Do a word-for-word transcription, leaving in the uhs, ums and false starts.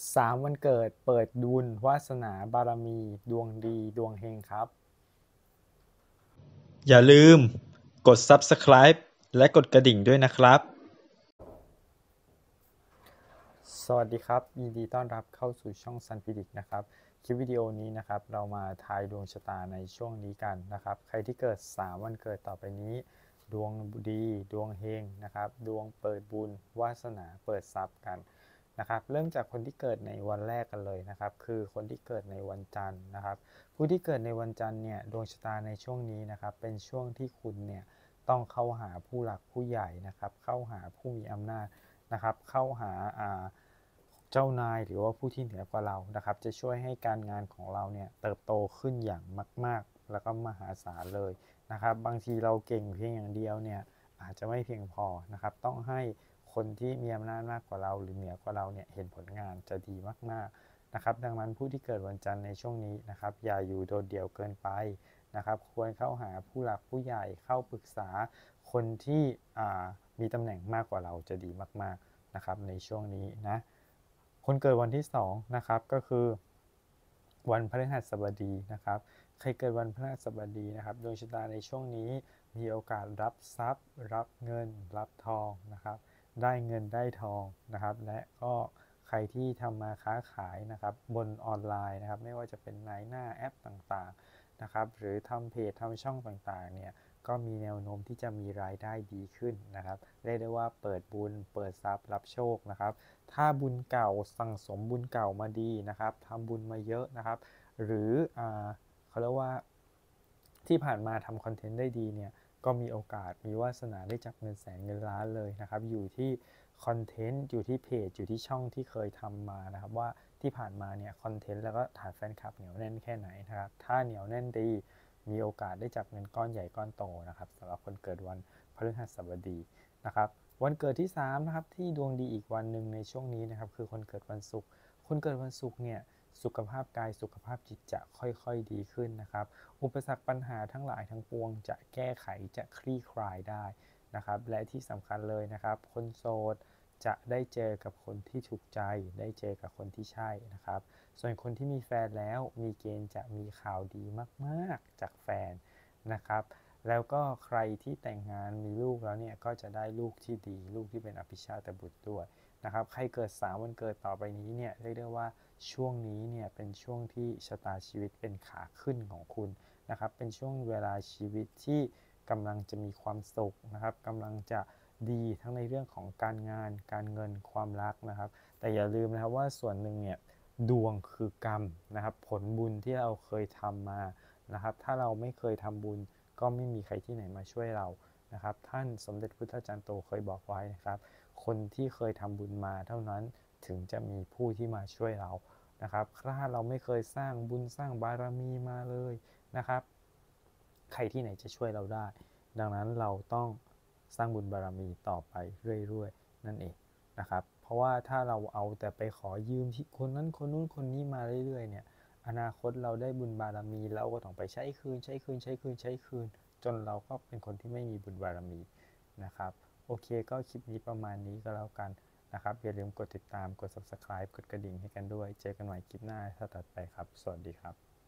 สามวันเกิดเปิดบุญวาสนาบารมีดวงดีดวงเฮงครับอย่าลืมกด ซับสไครบ์ และกดกระดิ่งด้วยนะครับสวัสดีครับยินดีต้อนรับเข้าสู่ช่องซันพิดิกนะครับคลิปวิดีโอนี้นะครับเรามาทายดวงชะตาในช่วงนี้กันนะครับใครที่เกิดสามวันเกิดต่อไปนี้ดวงดีดวงเฮงนะครับดวงเปิดบุญวาสนาเปิดทรัพย์กันนะครับเริ่มจากคนที่เกิดในวันแรกกันเลยนะครับคือคนที่เกิดในวันจันทร์นะครับผู้ที่เกิดในวันจันทร์เนี่ยดวงชะตาในช่วงนี้นะครับเป็นช่วงที่คุณเนี่ยต้องเข้าหาผู้หลักผู้ใหญ่นะครับเข้าหาผู้มีอำนาจนะครับเข้าหาอ่าเจ้านายหรือว่าผู้ที่เหนือกว่าเรานะครับจะช่วยให้การงานของเราเนี่ยเติบโตขึ้นอย่างมากๆแล้วก็มหาศาลเลยนะครับบางทีเราเก่งเพียงอย่างเดียวเนี่ยอาจจะไม่เพียงพอนะครับต้องให้คนที่มีอำนาจมากกว่าเราหรือเหนือกว่าเราเนี่ยเห็นผลงานจะดีมากๆนะครับดังนั้นผู้ที่เกิดวันจันทร์ในช่วงนี้นะครับอย่าอยู่โดดเดี่ยวเกินไปนะครับควรเข้าหาผู้หลักผู้ใหญ่เข้าปรึกษาคนที่มีตำแหน่งมากกว่าเราจะดีมากๆนะครับในช่วงนี้นะคนเกิดวันที่สองนะครับก็คือวันพฤหัสบดีนะครับใครเกิดวันพฤหัสบดีนะครับดวงชะตาในช่วงนี้มีโอกาสรับทรัพย์รับเงินรับทองนะครับได้เงินได้ทองนะครับและก็ใครที่ทำมาค้าขายนะครับบนออนไลน์นะครับไม่ว่าจะเป็นนายหน้าแอปต่างๆนะครับหรือทำเพจทำช่องต่างๆเนี่ยก็มีแนวโน้มที่จะมีรายได้ดีขึ้นนะครับเรียกได้ว่าเปิดบุญเปิดทรัพย์รับโชคนะครับถ้าบุญเก่าสั่งสมบุญเก่ามาดีนะครับทำบุญมาเยอะนะครับหรืออ่าเขาเรียกว่าที่ผ่านมาทำคอนเทนต์ได้ดีเนี่ยก็มีโอกาสมีวาสนาได้จับเงินแสนเงินล้านเลยนะครับอยู่ที่คอนเทนต์อยู่ที่เพจอยู่ที่ช่องที่เคยทำมานะครับว่าที่ผ่านมาเนี่ยคอนเทนต์แล้วก็ฐานแฟนคลับเหนียวแน่นแค่ไหนนะครับถ้าเหนียวแน่นดีมีโอกาสได้จับเงินก้อนใหญ่ก้อนโตนะครับสำหรับคนเกิดวันพฤหัสบดีนะครับวันเกิดที่สามนะครับที่ดวงดีอีกวันหนึ่งในช่วงนี้นะครับคือคนเกิดวันศุกร์คนเกิดวันศุกร์เนี่ยสุขภาพกายสุขภาพจิตจะค่อยๆดีขึ้นนะครับอุปสรรคปัญหาทั้งหลายทั้งปวงจะแก้ไขจะคลี่คลายได้นะครับและที่สำคัญเลยนะครับคนโสดจะได้เจอกับคนที่ถูกใจได้เจอกับคนที่ใช่นะครับส่วนคนที่มีแฟนแล้วมีเกณฑ์จะมีข่าวดีมากๆจากแฟนนะครับแล้วก็ใครที่แต่งงานมีลูกแล้วเนี่ยก็จะได้ลูกที่ดีลูกที่เป็นอภิชาตบุตรด้วยนะครับใครเกิดสามวันเกิดต่อไปนี้เนี่ยเรียกได้ว่าช่วงนี้เนี่ยเป็นช่วงที่ชะตาชีวิตเป็นขาขึ้นของคุณนะครับเป็นช่วงเวลาชีวิตที่กำลังจะมีความสุขนะครับกำลังจะดีทั้งในเรื่องของการงานการเงินความรักนะครับแต่อย่าลืมนะครับว่าส่วนหนึ่งเนี่ยดวงคือกรรมนะครับผลบุญที่เราเคยทำมานะครับถ้าเราไม่เคยทำบุญก็ไม่มีใครที่ไหนมาช่วยเรานะครับท่านสมเด็จพุทธจารย์โตเคยบอกไว้นะครับคนที่เคยทำบุญมาเท่านั้นถึงจะมีผู้ที่มาช่วยเรานะครับถ้าเราไม่เคยสร้างบุญสร้างบารมีมาเลยนะครับใครที่ไหนจะช่วยเราได้ดังนั้นเราต้องสร้างบุญบารมีต่อไปเรื่อยๆนั่นเองนะครับเพราะว่าถ้าเราเอาแต่ไปขอยืมที่คนนั้นคนนู้นคนนี้มาเรื่อยๆเนี่ยอนาคตเราได้บุญบารมีเราก็ต้องไปใช้คืนใช้คืนใช้คืนใช้คืนจนเราก็เป็นคนที่ไม่มีบุญบารมีนะครับโอเคก็คลิปนี้ประมาณนี้ก็แล้วกันนะครับอย่าลืมกดติดตามกด ซับสไครบ์ กดกระดิ่งให้กันด้วยเจอกันใหม่คลิปหน้าถ้าตัดไปครับสวัสดีครับ